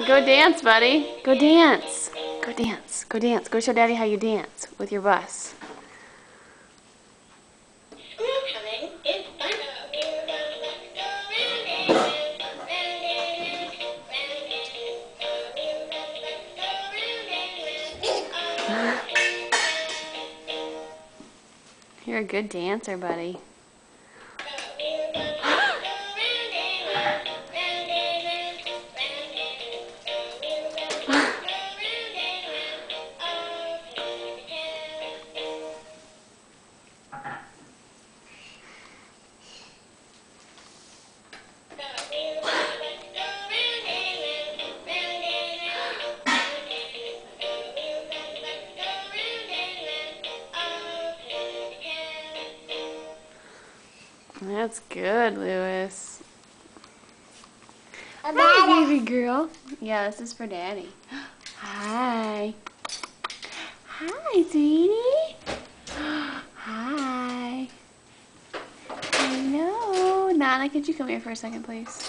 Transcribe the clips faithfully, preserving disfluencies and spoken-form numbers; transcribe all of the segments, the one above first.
Go dance, buddy. Go dance. Go dance. Go dance. Go show Daddy how you dance with your bus. You're a good dancer, buddy. That's good, Lewis. Hi, baby girl. Yeah, this is for Daddy. Hi. Hi, sweetie. Hi. Hello. Nana, could you come here for a second, please?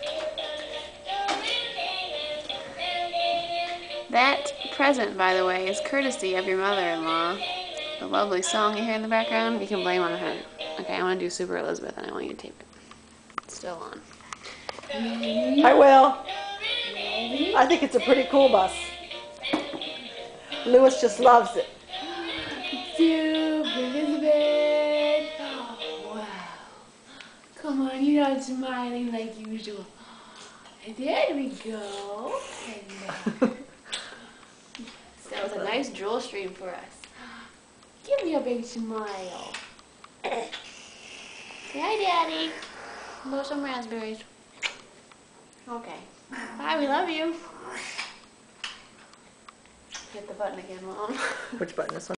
That present, by the way, is courtesy of your mother-in-law. The lovely song you hear in the background, you can blame on her. Okay, I want to do Super Elizabeth, and I want you to tape it. It's still on. I will. I think it's a pretty cool bus. Lewis just loves it. Super Elizabeth. Oh, wow. Come on, you're not smiling like usual. There we go. And, uh, that was a nice drool stream for us. Give me a big smile. Say hi, Daddy. Blow some raspberries. Okay. Bye, we love you. Hit the button again, Mom. Which button? This one?